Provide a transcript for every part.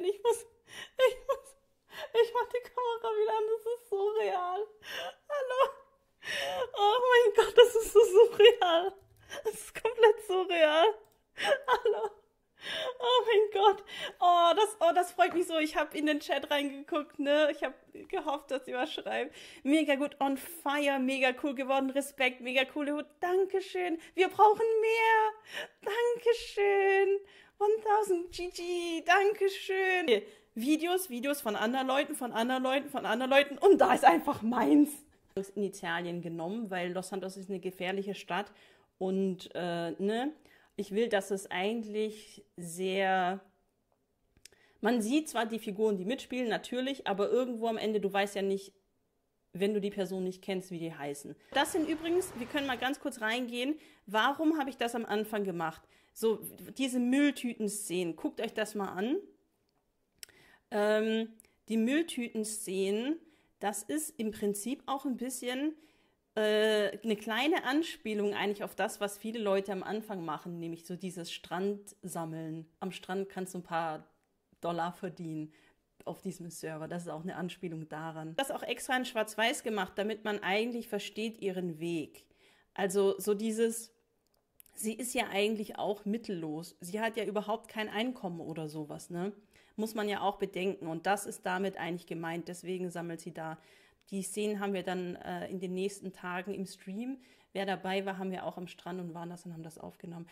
reden. Ich mach die Kamera wieder an, das ist so real. Hallo. Oh mein Gott, das ist so surreal. Das ist komplett surreal. Hallo. Oh mein Gott. Das freut mich so. Ich habe in den Chat reingeguckt, ne? Ich habe gehofft, dass ihr was schreibt. Mega gut, on fire, mega cool geworden. Respekt, mega coole Hut. Dankeschön. Wir brauchen mehr. Dankeschön. 1000 GG. Dankeschön. Videos von anderen Leuten. Und da ist einfach meins. In Italien genommen, weil Los Santos ist eine gefährliche Stadt. Und, ne? Ich will, dass es eigentlich sehr... Man sieht zwar die Figuren, die mitspielen, natürlich, aber irgendwo am Ende, du weißt ja nicht, wenn du die Person nicht kennst, wie die heißen. Das sind übrigens, wir können mal ganz kurz reingehen, warum habe ich das am Anfang gemacht? So, diese Mülltüten-Szenen, guckt euch das mal an. Die Mülltüten-Szenen, das ist im Prinzip auch ein bisschen... eine kleine Anspielung eigentlich auf das, was viele Leute am Anfang machen, nämlich so dieses Strandsammeln. Am Strand kannst du ein paar Dollar verdienen auf diesem Server. Das ist auch eine Anspielung daran. Das auch extra in Schwarz-Weiß gemacht, damit man eigentlich versteht ihren Weg. Also so dieses, sie ist ja eigentlich auch mittellos. Sie hat ja überhaupt kein Einkommen oder sowas, ne? Muss man ja auch bedenken. Und das ist damit eigentlich gemeint. Deswegen sammelt sie da. Die Szenen haben wir dann in den nächsten Tagen im Stream. Wer dabei war, haben wir auch am Strand und waren das und haben das aufgenommen.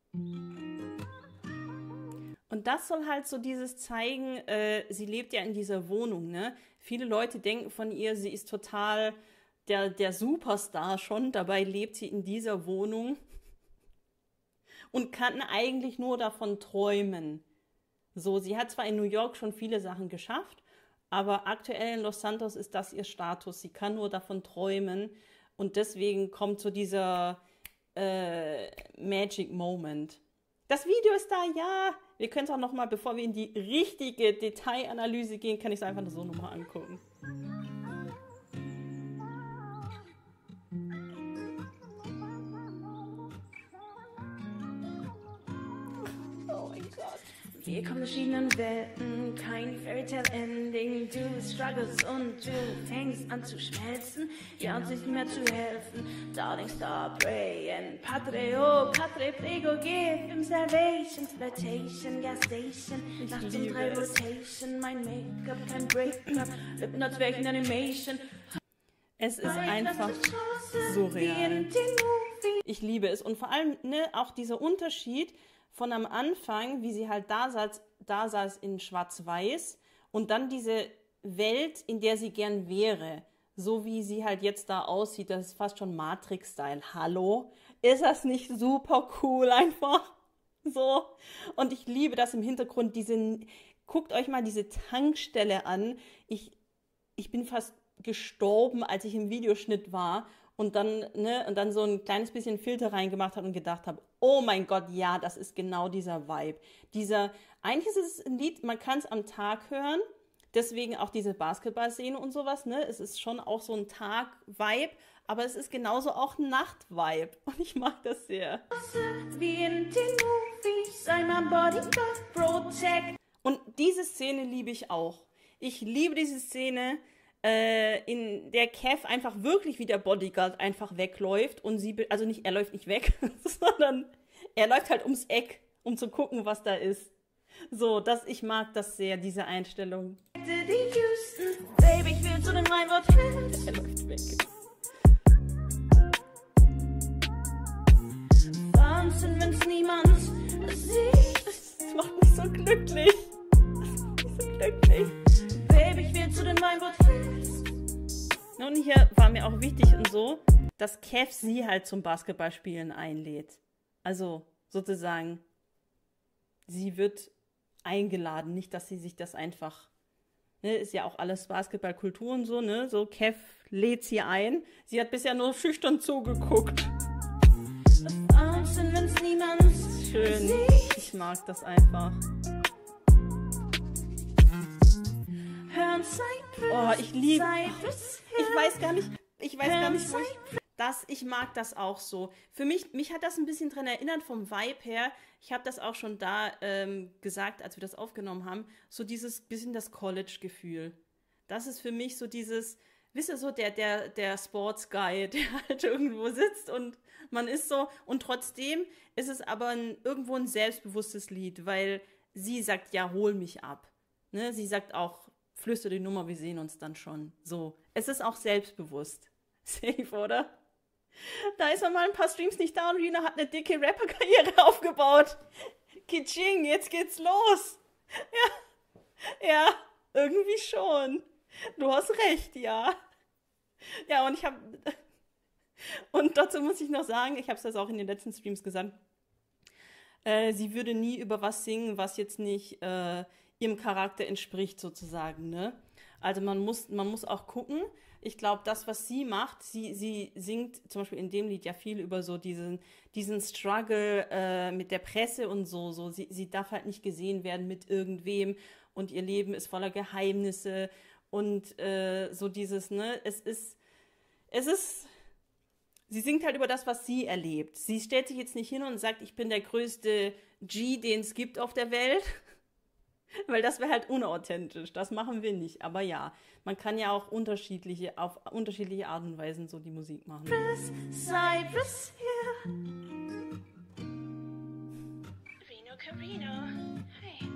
Und das soll halt so dieses zeigen, sie lebt ja in dieser Wohnung, ne? Viele Leute denken von ihr, sie ist total der Superstar schon. Dabei lebt sie in dieser Wohnung und kann eigentlich nur davon träumen. So, sie hat zwar in New York schon viele Sachen geschafft, aber aktuell in Los Santos ist das ihr Status. Sie kann nur davon träumen. Und deswegen kommt so dieser Magic Moment. Das Video ist da, ja. Wir können es auch nochmal, bevor wir in die richtige Detailanalyse gehen, kann ich es einfach nur so nochmal angucken. Oh mein Gott. Wir kommen verschiedenen Welten, kein Fairytale-Ending. Du struggles und du fängst an zu schmelzen. Ja, uns nicht mehr zu helfen. Darling, stop praying. Padre, prego, give him salvation. Flirtation, gas station. Nachts um 3 Rotation. Mein Make-up, kein Break-up. Lippennots welchen Animation. Es ist einfach surreal. Ich liebe es. Und vor allem, ne, auch dieser Unterschied von am Anfang, wie sie halt da saß in Schwarz-Weiß und dann diese Welt, in der sie gern wäre, so wie sie halt jetzt da aussieht, das ist fast schon Matrix-Style. Hallo? Ist das nicht super cool einfach? So. Und ich liebe das im Hintergrund, guckt euch mal diese Tankstelle an. Ich bin fast gestorben, als ich im Videoschnitt war. Und dann so ein kleines bisschen Filter reingemacht habe und gedacht habe, oh mein Gott, ja, das ist genau dieser Vibe. Eigentlich ist es ein Lied, man kann es am Tag hören, deswegen auch diese Basketball-Szene und sowas, ne? Es ist schon auch so ein Tag-Vibe, aber es ist genauso auch ein Nacht-Vibe. Und ich mag das sehr. Und diese Szene liebe ich auch. Ich liebe diese Szene, in der Kev einfach wirklich wie der Bodyguard einfach wegläuft und er läuft nicht weg, sondern er läuft halt ums Eck, um zu gucken, was da ist. So, ich mag das sehr, diese Einstellung. Baby, ich will zu dem Weinwort. Er läuft weg. Wahnsinn, wenn's niemand sieht. Das macht mich so glücklich. Baby, ich will zu dem Weinwort. Und hier war mir auch wichtig und so, dass Kev sie halt zum Basketballspielen einlädt. Also sozusagen, sie wird eingeladen, nicht, dass sie sich das einfach, ne, ist ja auch alles Basketballkultur und so, ne, so Kev lädt sie ein. Sie hat bisher nur schüchtern zugeguckt. Schön, ich mag das einfach. Oh, ich liebe. Ich weiß gar nicht, wo Ich mag das auch so. Für mich hat das ein bisschen dran erinnert vom Vibe her. Ich habe das auch schon da gesagt, als wir das aufgenommen haben. So dieses bisschen das College-Gefühl. Das ist für mich so dieses, wisst ihr so, der Sports-Guy, der halt irgendwo sitzt und man ist so. Und trotzdem ist es aber irgendwo ein selbstbewusstes Lied, weil sie sagt, ja, hol mich ab. Ne? Sie sagt auch, flüster die Nummer, wir sehen uns dann schon. So, es ist auch selbstbewusst. Safe, oder? Da ist man mal ein paar Streams nicht da und Rina hat eine dicke Rapper-Karriere aufgebaut. Kitsching, jetzt geht's los. Ja, irgendwie schon. Du hast recht, ja. Ja, und dazu muss ich noch sagen, ich habe es das auch in den letzten Streams gesagt, sie würde nie über was singen, was jetzt nicht ihrem Charakter entspricht, sozusagen, ne? Also man muss auch gucken. Ich glaube, das, was sie macht, sie singt zum Beispiel in dem Lied ja viel über so diesen Struggle mit der Presse und so. Sie darf halt nicht gesehen werden mit irgendwem und ihr Leben ist voller Geheimnisse und so dieses, ne, sie singt halt über das, was sie erlebt. Sie stellt sich jetzt nicht hin und sagt, ich bin der größte G, den es gibt auf der Welt. Weil das wäre halt unauthentisch. Das machen wir nicht. Aber ja, man kann ja auch auf unterschiedliche Art und Weisen so die Musik machen. Cypress Hill. Rino Carino. Hey.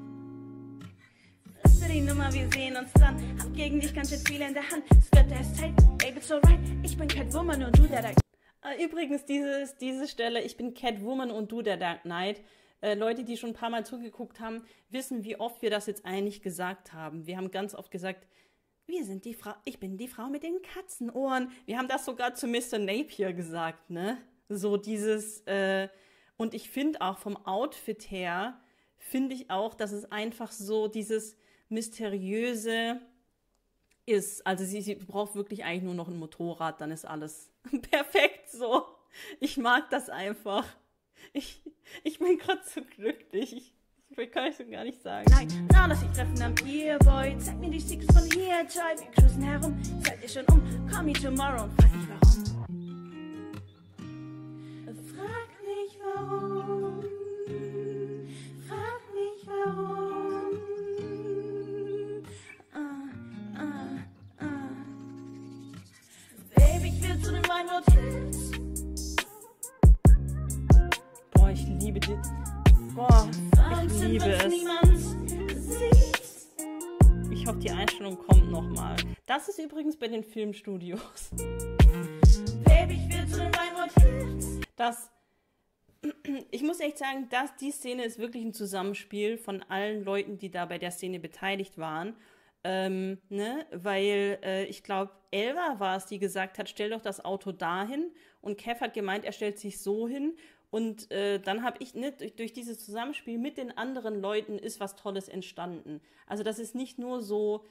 Für die Nummer, wir sehen uns dann. Hab gegen dich ganz schön viel in der Hand. Es wird erst Zeit, baby, it's alright. Ich bin Catwoman und du der Dark. Übrigens, diese Stelle, ich bin Catwoman und du der Dark Knight. Leute, die schon ein paar Mal zugeguckt haben, wissen, wie oft wir das jetzt eigentlich gesagt haben. Wir haben ganz oft gesagt, ich bin die Frau mit den Katzenohren. Wir haben das sogar zu Mr. Napier gesagt, ne? So dieses, und ich finde auch vom Outfit her, finde ich auch, dass es einfach so dieses Mysteriöse ist. Also sie braucht wirklich eigentlich nur noch ein Motorrad, dann ist alles perfekt so. Ich mag das einfach. Ich bin gerade so glücklich. Ich kann es so gar nicht sagen. Nein, na, lass dich treffen am Earboy. Zeig mir die Sticks von hier, Joy. Wir cruisen herum, seid ihr schon um. Call me tomorrow und frag mich warum. Frag mich warum. Frag mich warum. Baby, ich will zu den Weinwood Hills. Ich liebe die. Ich liebe es. Ich hoffe, die Einstellung kommt nochmal. Das ist übrigens bei den Filmstudios. Baby, ich will zu den Weinwood Hills. Ich muss echt sagen, die Szene ist wirklich ein Zusammenspiel von allen Leuten, die da bei der Szene beteiligt waren. Ne? Weil ich glaube, Elva war es, die gesagt hat, stell doch das Auto dahin. Und Kev hat gemeint, er stellt sich so hin. Und dann habe ich, ne, durch dieses Zusammenspiel mit den anderen Leuten ist was Tolles entstanden. Also das ist nicht nur so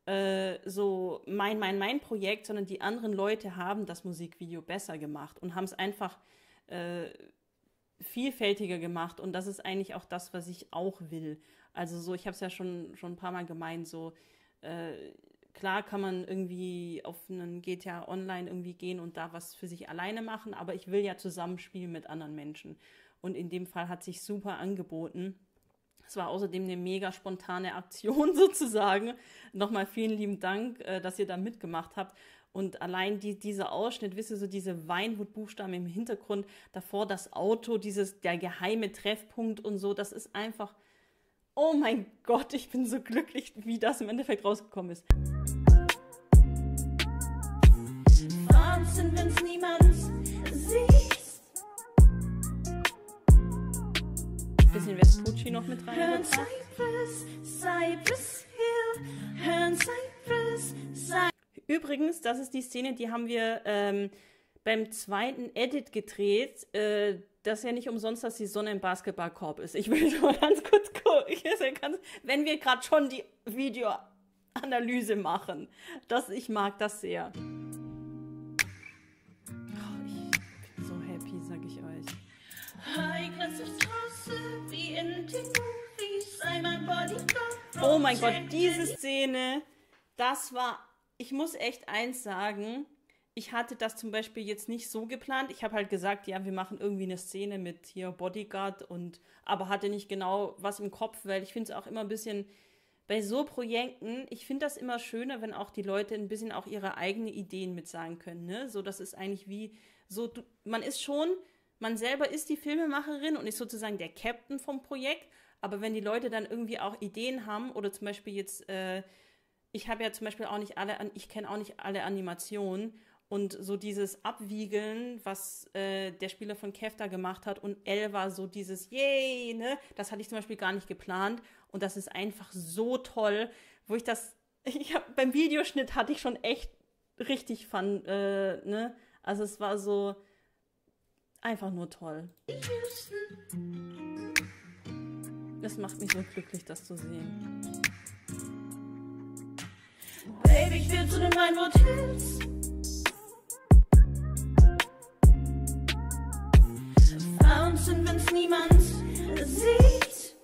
mein Projekt, sondern die anderen Leute haben das Musikvideo besser gemacht und haben es einfach vielfältiger gemacht. Und das ist eigentlich auch das, was ich auch will. Also so, ich habe es ja schon ein paar Mal gemeint, so klar kann man irgendwie auf einen GTA Online irgendwie gehen und da was für sich alleine machen, aber ich will ja zusammenspielen mit anderen Menschen. Und in dem Fall hat sich super angeboten. Es war außerdem eine mega spontane Aktion sozusagen. Nochmal vielen lieben Dank, dass ihr da mitgemacht habt. Und allein dieser Ausschnitt, wisst ihr, so diese Weinwood-Buchstaben im Hintergrund, davor das Auto, der geheime Treffpunkt und so, das ist einfach, oh mein Gott, ich bin so glücklich, wie das im Endeffekt rausgekommen ist. Wahnsinn, wenn's niemand sieht. Bisschen Vespucci noch mit rein. Hören Cypress Hill, hören Cypress. Übrigens, das ist die Szene, die haben wir beim zweiten Edit gedreht. Das ist ja nicht umsonst, dass die Sonne im Basketballkorb ist. Ich will nur ganz kurz gucken, wenn wir gerade schon die Videoanalyse machen. Ich mag das sehr. Ich bin so happy, sag ich euch. Oh mein Gott, diese Szene, ich muss echt eins sagen, ich hatte das zum Beispiel jetzt nicht so geplant. Ich habe halt gesagt, ja, wir machen irgendwie eine Szene mit hier Bodyguard aber hatte nicht genau was im Kopf, weil ich finde es auch immer ein bisschen bei so Projekten, ich finde das immer schöner, wenn auch die Leute ein bisschen auch ihre eigenen Ideen mit sagen können, ne? So, das ist eigentlich wie so, man selber ist die Filmemacherin und ist sozusagen der Captain vom Projekt, aber wenn die Leute dann irgendwie auch Ideen haben oder zum Beispiel jetzt, ich habe ja zum Beispiel auch nicht ich kenne auch nicht alle Animationen und so dieses Abwiegeln, was der Spieler von Kefta gemacht hat und Elle war so dieses Yay, ne? Das hatte ich zum Beispiel gar nicht geplant und das ist einfach so toll, beim Videoschnitt hatte ich schon echt richtig Fun, ne? Also es war so einfach nur toll. Das macht mich so glücklich, das zu sehen. Baby, ich will zu den Vinewood Hills. Fountain, wenn's niemand sieht.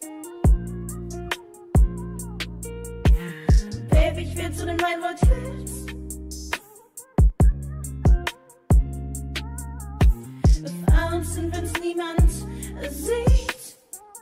Baby, ich will zu den Vinewood Hills. Fountain, wenn's niemand sieht.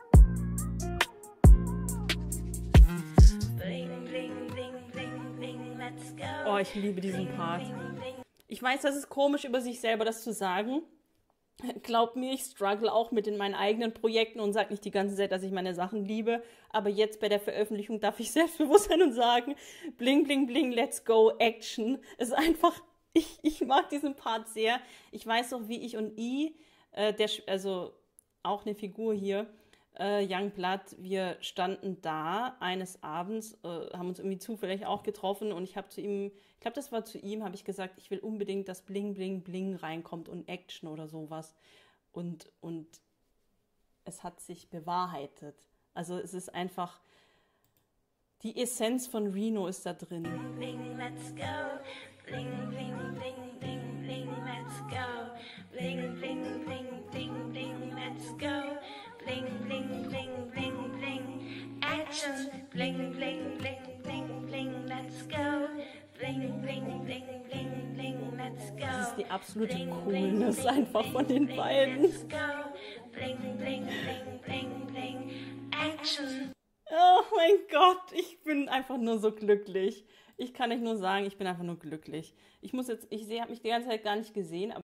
Bling, bling, bling, bling, bling, let's go. Oh, ich liebe diesen Part. Ich weiß, das ist komisch, über sich selber das zu sagen. Glaubt mir, ich struggle auch mit in meinen eigenen Projekten und sage nicht die ganze Zeit, dass ich meine Sachen liebe. Aber jetzt bei der Veröffentlichung darf ich selbstbewusst sein und sagen, bling, bling, bling, let's go, Action. Es ist einfach, ich mag diesen Part sehr. Ich weiß noch, wie ich und also auch eine Figur hier, Youngblood, wir standen da eines Abends, haben uns irgendwie zufällig auch getroffen und ich habe zu ihm, ich glaube, das war zu ihm, habe ich gesagt, ich will unbedingt, dass Bling, Bling, Bling reinkommt und Action oder sowas. Und es hat sich bewahrheitet. Also es ist einfach, die Essenz von Reno ist da drin. Bling, bling, let's go. Bling, bling, bling, bling, bling, let's go. Bling, bling, bling, bling, bling, let's go. Bling, bling, bling, bling, bling, action. Bling, bling, bling, bling, bling, let's go. Bling, bling, bling, bling, bling, let's go. Das ist die absolute Coolness einfach von den beiden. Let's go. Bling, bling, bling, bling, bling, action. Oh mein Gott, ich bin einfach nur so glücklich. Ich kann nicht nur sagen, ich bin einfach nur glücklich. Ich habe mich die ganze Zeit gar nicht gesehen, aber